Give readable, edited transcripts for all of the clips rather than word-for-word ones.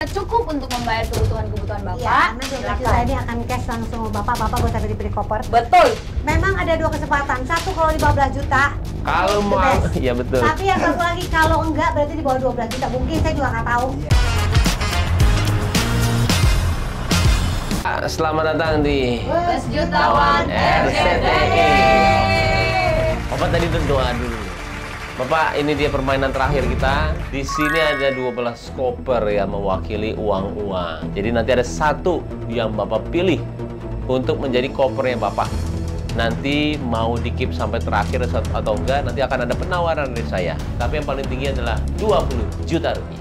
cukup untuk membayar kebutuhan-kebutuhan Bapak. Iya, karena 12 juta ini akan cash langsung sama Bapak gak usah dibeli koper. Betul. Memang ada dua kesempatan. Satu kalau di bawah 12 juta. Kalau mau, ya betul. Tapi yang satu lagi kalau enggak berarti di bawah 12 juta. Mungkin saya juga nggak tahu. Selamat datang di Bus Jutawan RCTI. Bapak tadi berdoa dulu. Bapak, ini dia permainan terakhir kita. Di sini ada 12 koper yang mewakili uang-uang. Jadi nanti ada satu yang Bapak pilih untuk menjadi kopernya Bapak. Nanti mau di-keep sampai terakhir atau enggak, nanti akan ada penawaran dari saya. Tapi yang paling tinggi adalah 20 juta rupiah.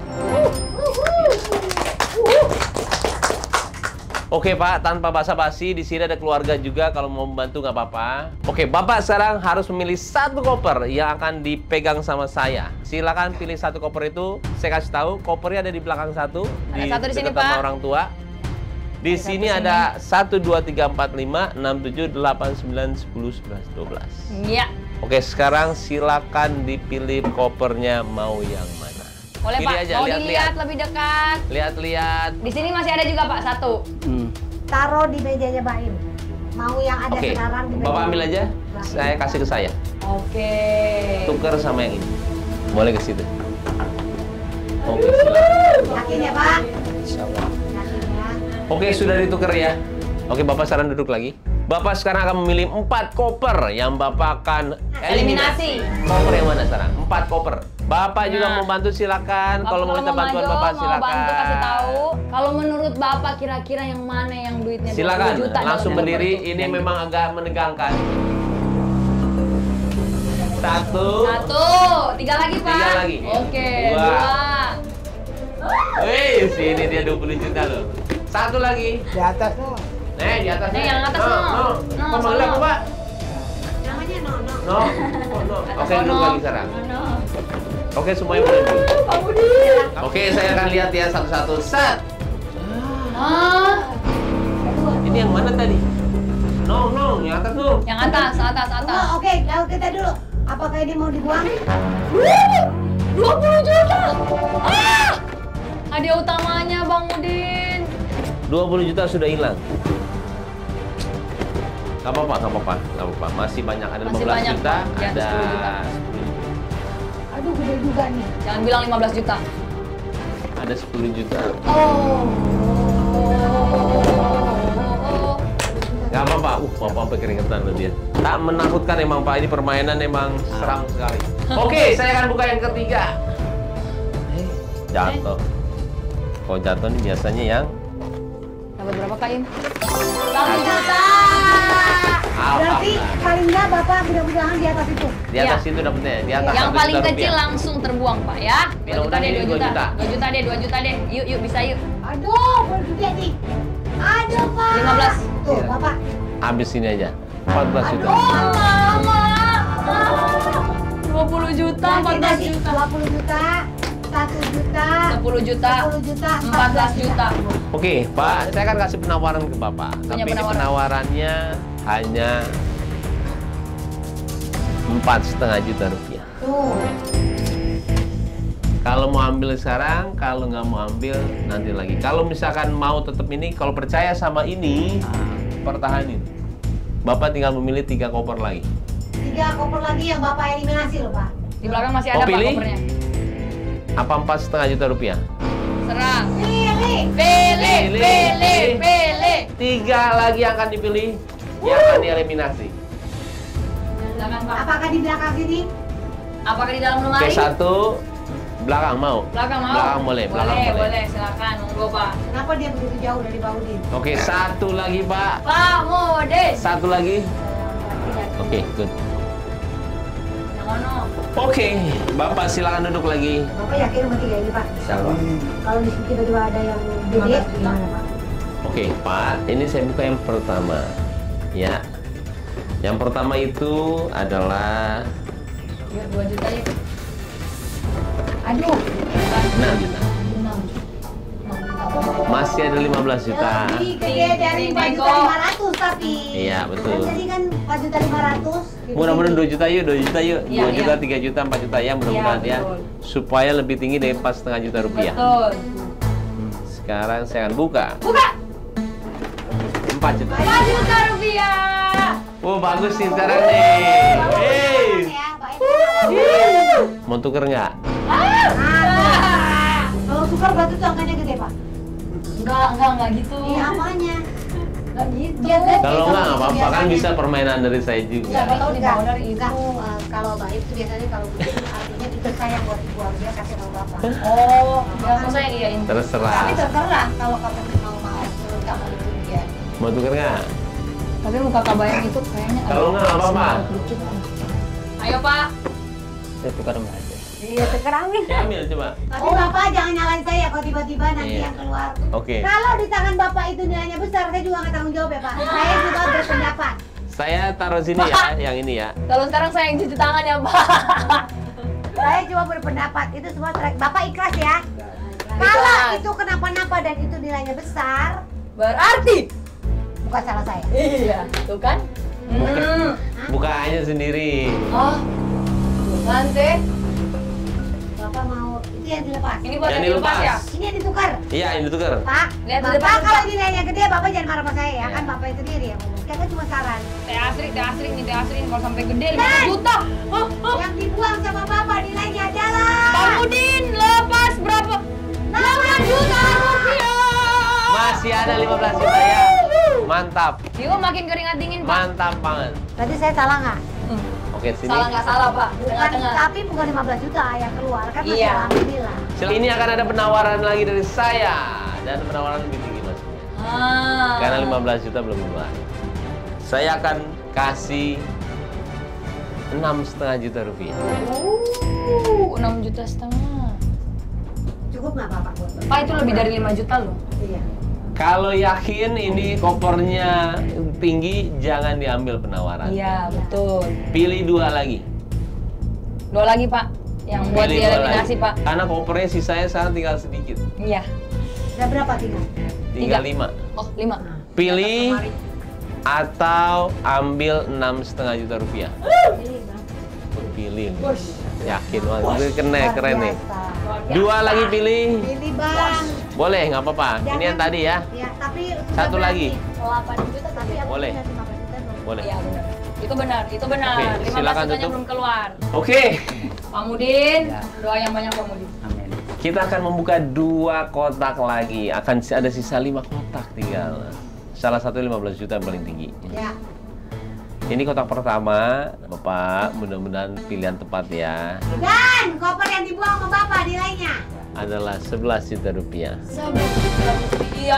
Oke Pak, tanpa basa-basi, di sini ada keluarga juga, kalau mau membantu nggak apa-apa. Oke, Bapak sekarang harus memilih satu koper yang akan dipegang sama saya. Silakan pilih satu koper itu. Saya kasih tahu, kopernya ada di belakang satu. Ada satu di sini, dekat sama Pak. orang tua. Di sini ada 1, 2, 3, 4, 5, 6, 7, 8, 9, 10, 11, 12. Iya. Oke, sekarang silakan dipilih kopernya mau yang mana. Boleh Pilih Pak, aja, mau lihat-lihat. dilihat lebih dekat. Lihat-lihat. Di sini masih ada juga Pak, satu. Taruh di mejanya Baim. Mau yang ada Oke, sekarang di meja. Bapak ambil aja. Saya kasih ke saya. Oke. Tukar sama yang ini. Boleh ke situ. Oke, silakan. Yakin ya Pak? Insyaallah. Yakin ya. Oke, sudah ditukar ya. Oke, Bapak sekarang duduk lagi. Bapak sekarang akan memilih 4 koper yang Bapak akan eliminasi. Koper yang mana sekarang? 4 koper. Bapak juga mau bantu silakan. Kalau mau minta bantuan Bapak silakan. Mau bantu kasih tahu. Kalau menurut Bapak kira-kira yang mana yang duitnya 20 Silakan. juta Langsung dalam berdiri. koper itu? Ini memang agak menegangkan. 1. 1, 3 lagi Pak. 3 lagi. Oke, 2. 2. Wih, sini dia 20 juta loh. 1 lagi. Di atas tuh. Di atas. Nih, yang atas, no. No, Kok manggil aku, Pak? Namanya Nono. No. Oh, no. Oke, Sono. duduk lagi sekarang. Sono. Oke, semuanya boleh duduk. Pak Budi. Oke, saya akan lihat ya satu-satu. Set. Ah, Ini yang mana tadi? No, yang atas no. yang atas. Oh, oke, lalu kita dulu. Apakah ini mau dibuang? 20 juta. Ah! Hadiah utamanya Bang Udin. 20 juta sudah hilang. Gak apa-apa. Masih banyak. Ada Masih 15 banyak, juta, Pak. Di atas ada 10 juta. 10 Aduh, gede juga nih. Jangan bilang 15 juta. ada 10 juta. Oh. Gak apa-apa. Bapak sampai keringetan loh dia. Tak menakutkan emang Pak. Ini permainan emang seram sekali. Oke, saya akan buka yang ketiga. Jatuh. Kalau jatuh nih biasanya yang Dapat berapa Kak Im? 1 juta. apa? Berarti paling nggak Bapak mudah-mudahan di atas itu. Di atas itu dapetnya, di atas Yang 1 paling juta kecil rupiah. langsung terbuang Pak ya. 2 juta deh, 2 juta. 2 juta deh, 2 juta deh. Yuk bisa yuk. Aduh, baru gede nih. Aduh, Pak. 15. Tuh, Bapak. Habis ini aja. 14 juta. Mama. 20 juta, Nanti 14 juta. 20 juta, 1 juta, 10 juta, 10 juta, 14 juta. Oke, Pak, saya akan kasih penawaran ke Bapak. Punya Tapi ini penawaran. penawarannya hanya 4,5 juta rupiah. Tuh. Kalau mau ambil sekarang, kalau nggak mau ambil nanti lagi. Kalau misalkan mau tetap ini, kalau percaya sama ini, pertahanin. Bapak tinggal memilih 3 koper lagi. 3 koper lagi yang Bapak eliminasi loh, Pak. Di belakang masih ada Mau Pak pilih? kopernya. Apa 4,5 juta rupiah? Serah. Pilih. Pilih. 3 lagi yang akan dipilih, yang akan dieliminasi. Silakan Pak. Apakah di belakang sini? Apakah di dalam Oke, lemari? 1 belakang mau. Belakang mau? Belakang boleh, belakang boleh. Boleh, silakan. Monggo Pak. Kenapa dia begitu jauh dari Pak Udin? Oke, 1 lagi, Pak. Pak Modis. 1 lagi. Oke, good. Yang mana? Oke, Bapak silakan duduk lagi. Bapak yakin sama 3 ini, Pak? Insyaallah. Kalau di sini tiba-tiba ada yang gede, gimana, Pak? Oke, Pak, ini saya buka yang pertama. Ya. Yang pertama itu adalah Yuk, 2 juta yuk. Aduh. 6 juta. Masih ada 15 juta. Lebih gede dari 4.500.000 tapi. Iya, betul. Kan tadi kan 4.500.000. Mudah-mudahan 2 juta yuk, 2 juta yuk. Iya, 2 juta, iya. 3 juta, 4 juta ya mudah-mudahan Iya, ya. betul. Supaya lebih tinggi dari 4,5 juta rupiah. Betul. Sekarang saya akan buka. Buka. 4 juta. 4 juta rupiah. Oh, bagus nih sekarang nih. Hey. Ya, baik. Mau tuker nggak? Kalau tukar batu tuh angkanya gede, Pak. Enggak gitu. Iya, apanya? Enggak gitu. Kalau nggak apa-apa, kan bisa permainan dari saya juga. Siapa tahu di bawah dari Enggak, itu. kalau baik itu biasanya kalau begitu artinya itu sayang buat dibuang, dia kasih tahu Bapak. Oh, ya saya iyain. Terserah. Tapi terserah kalau kamu mau menurut kamu itu dia. Mau tuker nggak? Tapi muka kabayang itu kayaknya Kalau nggak apa-apa. Ayo, Pak. Saya tukar aja. Iya, tukar ambil. Ya, ambil coba. Tapi Bapak jangan nyalain saya kalau tiba-tiba nanti Iya. yang keluar. Oke. Kalau di tangan Bapak itu nilainya besar, saya juga nggak tanggung jawab ya Pak. Saya juga berpendapat. Saya taruh sini ya, yang ini ya. Kalau sekarang saya yang cuci tangan ya, Pak. Saya cuma berpendapat, itu semua Bapak ikhlas ya. Kalau Ikhlas. itu kenapa-napa dan itu nilainya besar, Berarti bukan salah saya. iya, tuh kan? Buka aja sendiri. Oh. Nanti Bapak mau itu yang dilepas. ini buat Yang yang dilepas dilepas. ya. Ini yang ditukar. Iya, ini tuker. Pak, Lihat di Bapak depan, kalau Pak. nilainya gede, Bapak jangan marah sama saya ya. Kan Bapak sendiri yang ngomong. Kita kan cuma saran. Teh asrik nih, teh asrik kalau sampai gede Dan 5 juta. Yang dibuang sama Bapak nilainya adalah Bang Udin lepas berapa? 8 juta rupiah. Masih ada 15 juta ya. Mantap. Yuk makin keringat dingin, Pak. Mantap banget. Berarti saya salah nggak? Oke, sini. Salah nggak salah, Pak? Bukan, Tengah-tengah. tapi bukan 15 juta yang keluar kan masih Iya. alhamdulillah. Ini akan ada penawaran lagi dari saya dan penawaran lebih tinggi maksudnya. Karena 15 juta belum keluar. Saya akan kasih 6,5 juta rupiah. 6 juta setengah. Cukup nggak Bapak buat Bapak? Pak itu lebih dari 5 juta loh. Iya. Kalau yakin ini kopernya tinggi, jangan diambil penawaran. Iya, betul. Pilih 2 lagi. 2 lagi, Pak. Yang buat Pilih 2 dieliminasi, lagi. Pak. Karena kopernya sisanya sekarang tinggal sedikit. Iya. Udah berapa tinggal? Tinggal 5. 3. Oh, 5. Pilih atau ambil 6,5 juta rupiah. Pilih, Bang. Pilih. Yakin banget. Itu Luar keren nih. biasa. 2 lagi pilih. Pilih Bang. Boleh, nggak apa-apa. Ini Jangan- yang tadi ya. Ya, tapi Satu lagi. 8 juta tapi aku Boleh. punya 15 juta belum. Boleh. Iya, benar. Itu benar, itu benar. Oke, 15 silakan jutanya tutup. belum keluar. Oke. Pak Mudin, doa yang banyak Pak Mudin. Kita akan membuka 2 kotak lagi. Akan ada sisa 5 kotak tinggal. Salah satu 15 juta yang paling tinggi. Ya. Ini kotak pertama, Bapak. Mudah-mudahan pilihan tepat ya. Dan koper yang dibuang sama Bapak nilainya. Adalah 11 juta rupiah. Iya,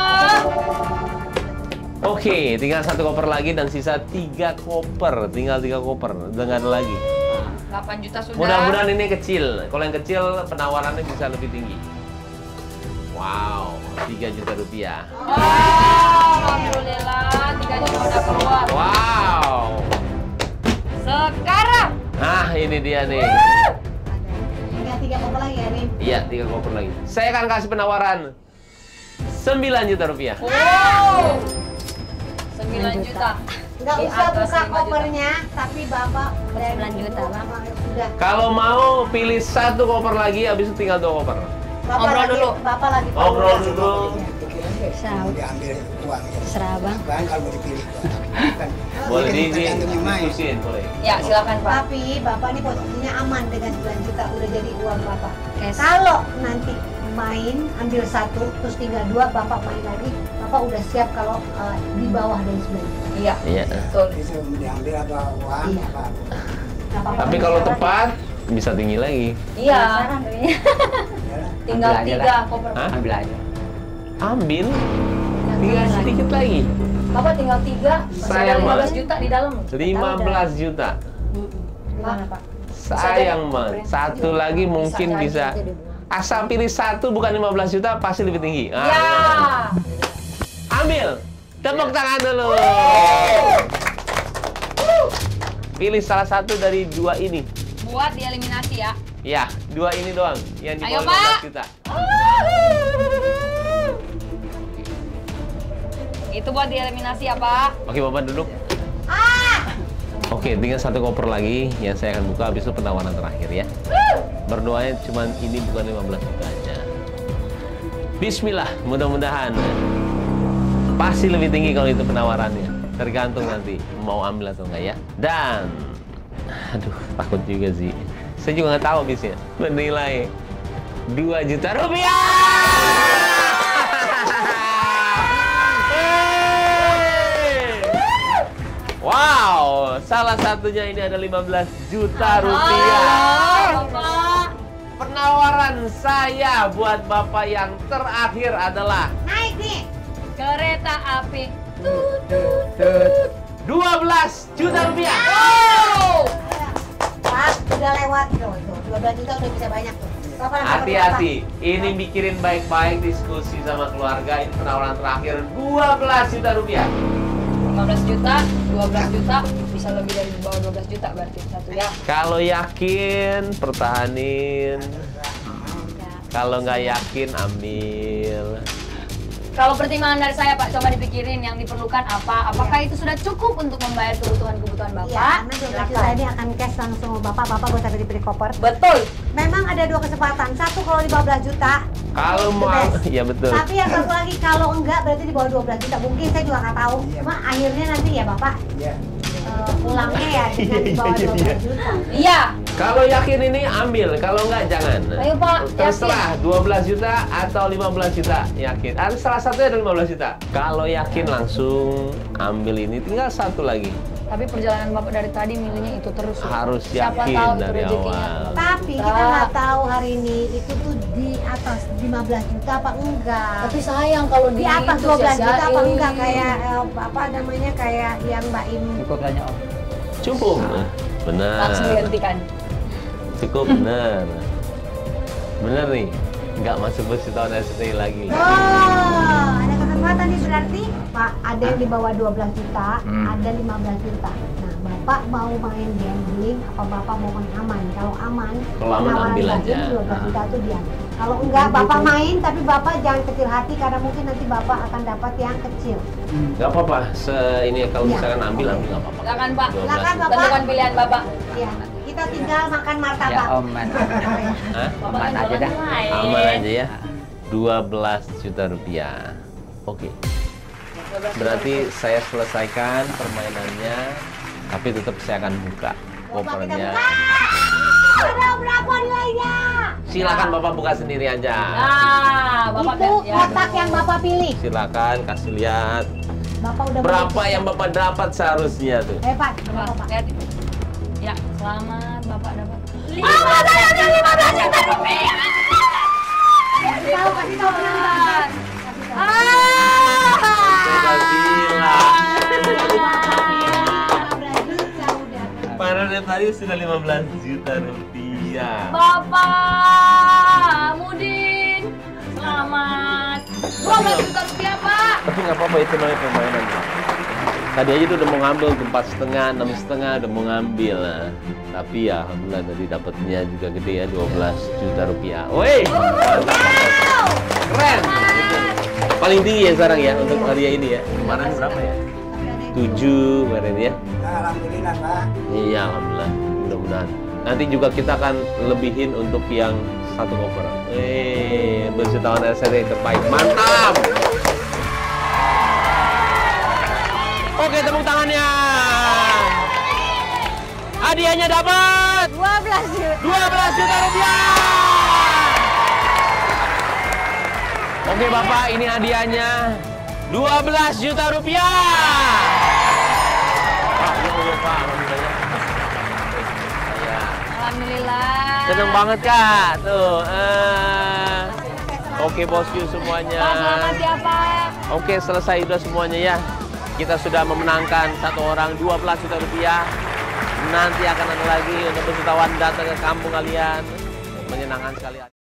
Oke, tinggal 1 koper lagi dan sisa 3 koper. Tinggal 3 koper. Udah nggak ada lagi. 8 juta sudah. Mudah-mudahan ini kecil. Kalau yang kecil penawarannya bisa lebih tinggi. Wow, 3 juta rupiah. Alhamdulillah, 3 juta udah keluar. Wow. Sekarang Nah, ini dia nih. Tinggal 3 koper lagi ya, Rin. Iya, 3 koper lagi. Saya akan kasih penawaran 9 juta rupiah. wow, 9 juta. Nggak Di usah atas buka 5 juta. kopernya, tapi Bapak 9 juta, Bang. Sudah. Kalau mau pilih 1 koper lagi, habis itu tinggal 2 koper. Bapak Ngobrol lagi, dulu. Bapak lagi Ngobrol dulu. Serah, diambil uangnya. serah bang. Bang kalau mau dipilih. Kan. Boleh Ini di tergantung yang main. diskusin, boleh. Ya, silakan Pak. Tapi Bapak ini posisinya aman dengan 9 juta udah jadi uang Bapak. Cash. Kalau nanti main ambil 1 terus tinggal 2 Bapak main lagi, Bapak udah siap kalau di bawah dari 9 juta. Iya, Iya. betul. Bisa diambil apa uang Iya. apa. Nggak apa-apa. Tapi kalau tepat, bisa tinggi lagi. Iya, Saran kayaknya. tinggal Ambil aja 3 koper. Hah? Ambil aja. Ambil. Tinggal sedikit lagi. Bapak tinggal 3, masih ada Sayang 15 banget. juta di dalam. 15 juta. Gimana Pak? Sayang banget. 1 lagi mungkin bisa. Asal pilih 1 bukan 15 juta, pasti lebih tinggi. Ah, Ya. Ambil. Tepuk tangan dulu. Pilih salah satu dari 2 ini. Buat dieliminasi ya. Ya, 2 ini doang yang di Ayo, bawah 15 Pak. juta. Itu buat dieliminasi ya, Pak. Oke, Bapak duduk. Oke, tinggal 1 koper lagi yang saya akan buka, habis itu penawaran terakhir ya. Berdoanya cuma ini bukan 15 juta aja. Bismillah, mudah-mudahan pasti lebih tinggi kalau itu penawarannya. Tergantung nanti mau ambil atau enggak ya. Dan aduh, takut juga sih. Saya juga nggak tahu bisnya. Menilai 2 juta rupiah. Wow, salah satunya ini ada 15 juta rupiah. Penawaran saya buat Bapak yang terakhir adalah Naik nih. Kereta api. 12 juta rupiah. Pak, udah lewat tuh. 12 juta udah bisa banyak tuh. Bapak dapat Hati-hati, ini mikirin baik-baik, diskusi sama keluarga. Ini penawaran terakhir 12 juta rupiah. 15 juta, 12 juta, bisa lebih dari bawah 12 juta berarti satu ya. Kalau yakin, pertahanin. Kalau nggak yakin, ambil. Kalau pertimbangan dari saya Pak, coba dipikirin yang diperlukan apa. Apakah itu sudah cukup untuk membayar kebutuhan-kebutuhan Bapak? Iya, karena 12 juta ini akan cash langsung sama Bapak. Bapak gak usah dibeli koper. Betul. Memang ada 2 kesempatan. Satu kalau di bawah 12 juta. Kalau the mau, best. ya betul. Tapi yang satu lagi kalau enggak berarti di bawah 12 juta. Mungkin saya juga nggak tahu. Cuma akhirnya nanti ya Bapak Iya. pulangnya ya dengan di bawah 12 juta. Iya. Kalau yakin ini ambil, kalau nggak jangan. Ayo, Pak, Terserah 12 juta atau 15 juta yakin. Ada salah satunya ada 15 juta. Kalau yakin langsung ambil ini, tinggal satu lagi. Tapi perjalanan Bapak dari tadi milihnya itu terus. Harus Siapa yakin tahu itu dari rezekinya. awal. Tapi kita nggak tahu hari ini itu tuh di atas 15 juta apa enggak. Tapi sayang kalau Di atas itu 12 juta apa sia-siain. enggak kayak apa namanya kayak yang Mbak Im. Cukup tanya Om. Cukup. Langsung Benar. dihentikan. Cukup benar. Benar nih. Nggak masuk bus tahun STI lagi. Oh, ada kesempatan nih berarti Pak, ada yang di bawah 12 juta, ada 15 juta. Nah, Bapak mau main gambling apa Bapak mau main aman? Kalau aman, Kalau aman, penawaran ambil budget aja. 12 juta itu diambil. Kalau enggak, Bapak main tapi Bapak jangan kecil hati karena mungkin nanti Bapak akan dapat yang kecil. Nggak apa-apa. Ini kalau Iya. misalkan ambil nggak apa-apa. Silakan Pak. 12 Silakan, juta. Bapak. Tentukan pilihan Bapak. Ya, kita tinggal makan martabak. Ya Om, man. Hah? Bapak Aman kan aja dah. jualan lain. Aman aja ya. 12 juta rupiah. Oke. Berarti saya selesaikan permainannya, tapi tetap saya akan buka kopernya. Ada berapa nilainya? Silakan Bapak buka sendiri aja. Ah, Bapak Itu ya. kotak yang Bapak pilih. Silakan kasih lihat Bapak udah berapa beli. yang Bapak dapat seharusnya tuh. Pak, Coba berapa Pak? lihat itu. Ya, selamat Bapak dapat. Saya ada 15 juta rupiah. Kasih tahu penonton. Sudah bilang. 15 juta udah. Padahal dari tadi sudah 15 juta rupiah. Bapak Mudin, selamat. 12 juta rupiah Pak. Tapi nggak apa-apa, itu namanya permainan. Tadi aja tuh udah mau ngambil tuh 4,5, 6,5 udah mau ngambil. Nah, tapi ya alhamdulillah tadi dapatnya juga gede ya, 12 juta rupiah. Woi, mantap. Keren. Gitu. Paling tinggi ya sekarang ya untuk hadiah ini ya. Kemarin berapa ya? 7 kemarin ya. Alhamdulillah Pak. Iya, alhamdulillah. Mudah-mudahan. Nanti juga kita akan lebihin untuk yang 1 koper. Berjutaan RCTI terbaik. Mantap. Oke, tepuk tangannya. Hadiahnya dapat 12 juta. 12 juta rupiah. Oke Bapak, ini hadiahnya 12 juta rupiah. Pak, ya Pak, alhamdulillah. Alhamdulillah. Seneng banget Kak, tuh. Oke bosku semuanya. Pak, selamat ya Pak. Oke, selesai sudah semuanya ya. Kita sudah memenangkan satu orang 12 juta rupiah. Nanti akan ada lagi untuk wisatawan datang ke kampung kalian. Menyenangkan sekali.